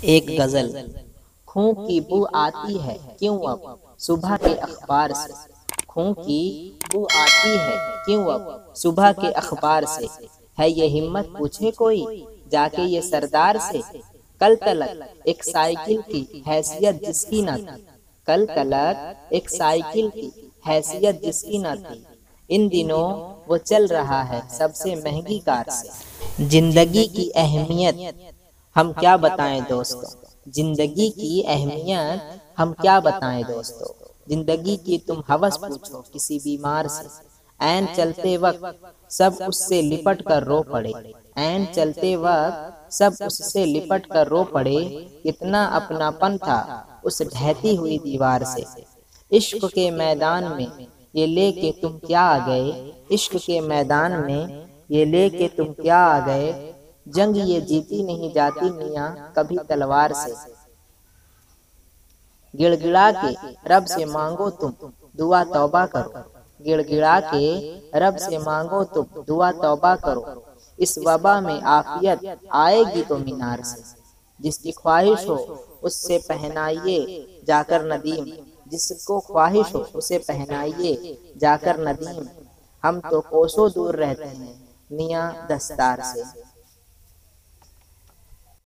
एक गजल। खूं की बू आती है क्यों अब सुबह के अखबार से। खूं की बू आती है क्यों अब सुबह के अखबार से। है ये हिम्मत पूछे कोई जाके ये सरदार से। कल तलक एक साइकिल की हैसियत जिसकी न थी। कल तलक एक साइकिल की हैसियत जिसकी न थी। इन दिनों वो चल रहा है सबसे महंगी कार से। जिंदगी की अहमियत हम क्या बताएं दोस्तों। जिंदगी की अहमियत हम क्या बताएं दोस्तों। जिंदगी की तुम हवस पूछो किसी बीमार से। ऐन चलते वक्त सब उससे लिपट कर रो पड़े। ऐन चलते वक्त सब उससे लिपट कर रो पड़े। कितना अपनापन था उस ढहती हुई दीवार से। इश्क के मैदान में ये लेके तुम क्या आ गए। इश्क के मैदान में ये लेके तुम क्या आ गए। जंग ये जीती नहीं जाती मियाँ कभी तलवार से। गिड़गिड़ा के रब से मांगो तुम दुआ तौबा करो। गिड़गिड़ा के रब से मांगो तुम दुआ तौबा करो। इस वबा में आफियत आएगी तो मीनार से। जिसकी ख्वाहिश हो उससे पहनाइए जाकर नदीम। जिसको ख्वाहिश हो उसे पहनाइए जाकर नदीम। हम तो कोसों दूर रहते हैं मियाँ दस्तार से।